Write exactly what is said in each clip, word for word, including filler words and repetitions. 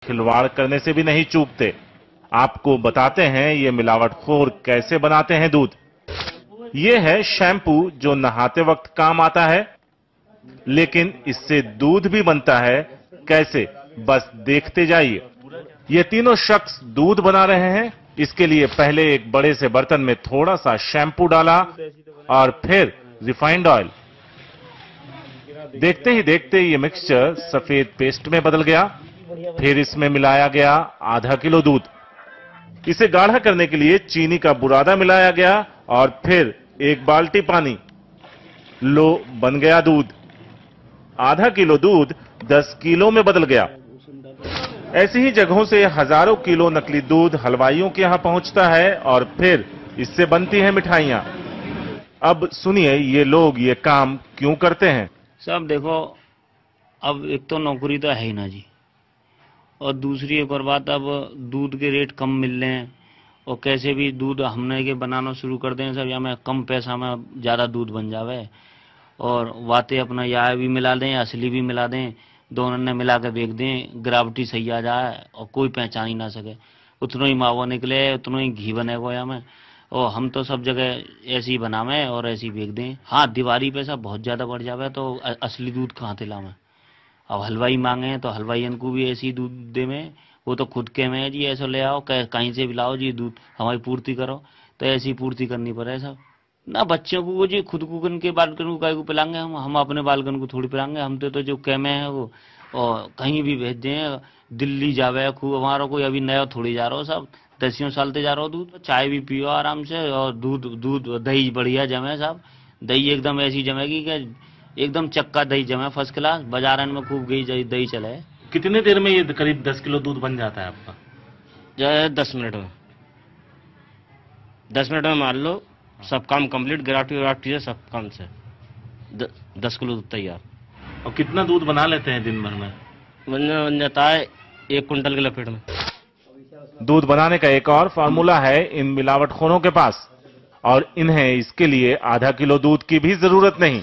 खिलवाड़ करने से भी नहीं चूकते। आपको बताते हैं ये मिलावटखोर कैसे बनाते हैं दूध। ये है शैम्पू जो नहाते वक्त काम आता है, लेकिन इससे दूध भी बनता है कैसे, बस देखते जाइए। ये तीनों शख्स दूध बना रहे हैं। इसके लिए पहले एक बड़े से बर्तन में थोड़ा सा शैम्पू डाला और फिर रिफाइंड ऑयल। देखते ही देखते ये मिक्सचर सफेद पेस्ट में बदल गया। फिर इसमें मिलाया गया आधा किलो दूध। इसे गाढ़ा करने के लिए चीनी का बुरादा मिलाया गया और फिर एक बाल्टी पानी। लो, बन गया दूध। आधा किलो दूध दस किलो में बदल गया। ऐसी ही जगहों से हजारों किलो नकली दूध हलवाइयों के यहां पहुंचता है और फिर इससे बनती हैं मिठाइयां। अब सुनिए ये लोग ये काम क्यों करते हैं। सब देखो, अब एक तो नौकरी तो है ही ना जी, और दूसरी एक और बात, अब दूध के रेट कम मिल रहे हैं और कैसे भी दूध हमने के बनाना शुरू कर दें सब, या में कम पैसा में ज़्यादा दूध बन जावे और बातें अपना या भी मिला दें असली भी मिला दें, दोनों ने मिला के बेच दें, ग्राविटी सही आ जाए और कोई पहचान ही ना सके। उतना ही मावा निकले, उतना ही घी बने गोया में, और हम तो सब जगह ऐसे ही बनावे और ऐसे ही बेच दें। हाँ, दीवारी पैसा बहुत ज़्यादा बढ़ जावे तो असली दूध कहाँ से लावे। अब हलवाई मांगे तो हलवाईन को भी ऐसी दूध दे में, वो तो खुद के में जी ऐसा ले आओ, कहीं से भी लाओ जी दूध हमारी पूर्ति करो, तो ऐसी पूर्ति करनी पड़े सब ना। बच्चों को वो जी खुद को के बालकन को गाय को पिलाएंगे, हम हम अपने बालकन को थोड़ी पिलाएंगे। हम तो, तो जो कैमे है वो और कहीं भी भेज दें, दिल्ली जावे खूब, हमारा कोई अभी नया थोड़ी जा रहा हो, सब दसियों साल से जा रहा हो दूध। चाय भी पियो आराम से और दूध दूध दही बढ़िया जमे साहब, दही एकदम ऐसी जमेगी कि एकदम चक्का दही जमे फर्स्ट क्लास, बाजार में खूब गई दही चले। कितने देर में ये करीब दस किलो दूध बन जाता है आपका। जो है दस मिनट में, दस मिनट में मान लो सब काम कंप्लीट, ग्राफ्टी व्राफ्टी से सब काम से द, दस किलो दूध तैयार। और कितना दूध बना लेते हैं दिन भर में। बन बन जाता है एक कुंटल के लपेट में। दूध बनाने का एक और फार्मूला है इन मिलावटखोरों के पास, और इन्हें इसके लिए आधा किलो दूध की भी जरूरत नहीं।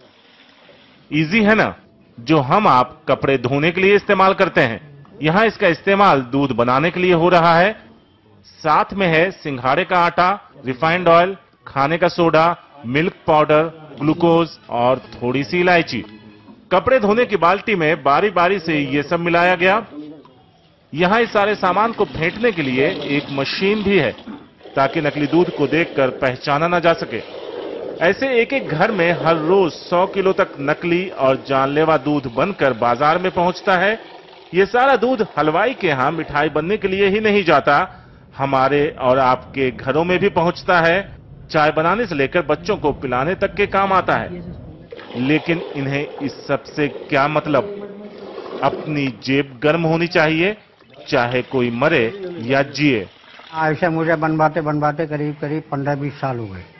इजी है ना, जो हम आप कपड़े धोने के लिए इस्तेमाल करते हैं, यहां इसका इस्तेमाल दूध बनाने के लिए हो रहा है। साथ में है सिंघाड़े का आटा, रिफाइंड ऑयल, खाने का सोडा, मिल्क पाउडर, ग्लूकोज और थोड़ी सी इलायची। कपड़े धोने की बाल्टी में बारी बारी से ये सब मिलाया गया। यहां इस सारे सामान को फेंटने के लिए एक मशीन भी है, ताकि नकली दूध को देखकर पहचाना ना जा सके। ऐसे एक एक घर में हर रोज सौ किलो तक नकली और जानलेवा दूध बनकर बाजार में पहुंचता है। ये सारा दूध हलवाई के यहां मिठाई बनने के लिए ही नहीं जाता, हमारे और आपके घरों में भी पहुंचता है। चाय बनाने से लेकर बच्चों को पिलाने तक के काम आता है। लेकिन इन्हें इस सब से क्या मतलब। अपनी जेब गर्म होनी चाहिए, चाहे कोई मरे या जिए। ऐसे मुझे बनवाते बनवाते करीब करीब पंद्रह बीस साल हो गए,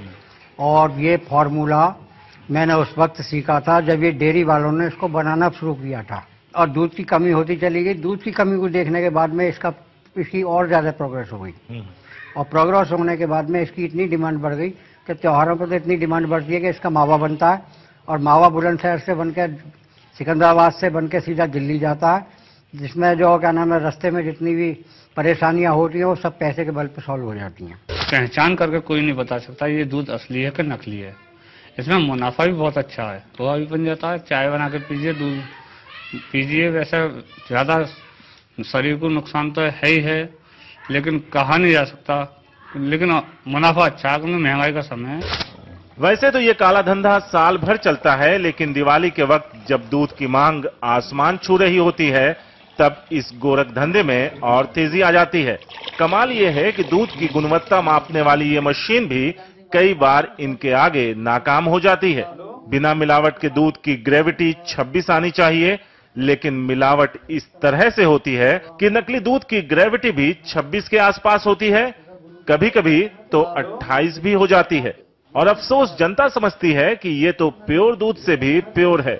और ये फॉर्मूला मैंने उस वक्त सीखा था जब ये डेयरी वालों ने इसको बनाना शुरू किया था, और दूध की कमी होती चली गई। दूध की कमी को देखने के बाद में इसका इसकी और ज्यादा प्रोग्रेस हो गई, और प्रोग्रेस होने के बाद में इसकी इतनी डिमांड बढ़ गई कि त्योहारों पर तो इतनी डिमांड बढ़ती है कि इसका मावा बनता है, और मावा बुलंदशहर से बनकर सिकंदराबाद से बनकर सीधा दिल्ली जाता है, जिसमें जो क्या नाम है रास्ते में जितनी भी परेशानियां होती हैं वो सब पैसे के बल पर सॉल्व हो जाती हैं। पहचान करके कोई नहीं बता सकता ये दूध असली है कि नकली है। इसमें मुनाफा भी बहुत अच्छा है, पोहा भी बन जाता है, चाय बना के पीजिए, दूध पीजिए। वैसे ज़्यादा शरीर को नुकसान तो है ही है, लेकिन कहा नहीं जा सकता, लेकिन मुनाफा अच्छा है क्योंकि महंगाई का समय है। वैसे तो ये काला धंधा साल भर चलता है, लेकिन दिवाली के वक्त जब दूध की मांग आसमान छू रही होती है, तब इस गोरख धंधे में और तेजी आ जाती है। कमाल ये है कि दूध की गुणवत्ता मापने वाली ये मशीन भी कई बार इनके आगे नाकाम हो जाती है। बिना मिलावट के दूध की ग्रेविटी छब्बीस आनी चाहिए, लेकिन मिलावट इस तरह से होती है कि नकली दूध की ग्रेविटी भी छब्बीस के आसपास होती है, कभी कभी तो अट्ठाईस भी हो जाती है। और अफसोस जनता समझती है कि ये तो प्योर दूध से भी प्योर है।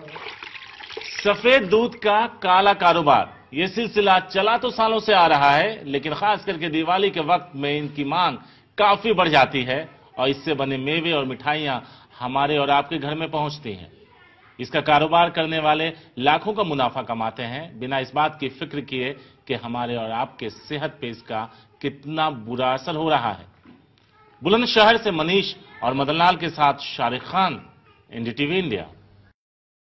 सफेद दूध का काला कारोबार, ये सिलसिला चला तो सालों से आ रहा है, लेकिन खास करके दिवाली के वक्त में इनकी मांग काफी बढ़ जाती है और इससे बने मेवे और मिठाइयां हमारे और आपके घर में पहुंचती हैं। इसका कारोबार करने वाले लाखों का मुनाफा कमाते हैं बिना इस बात की फिक्र किए कि हमारे और आपके सेहत पे इसका कितना बुरा असर हो रहा है। बुलंदशहर से मनीष और मदनलाल के साथ शारिक खान, एनडीटीवी इंडिया।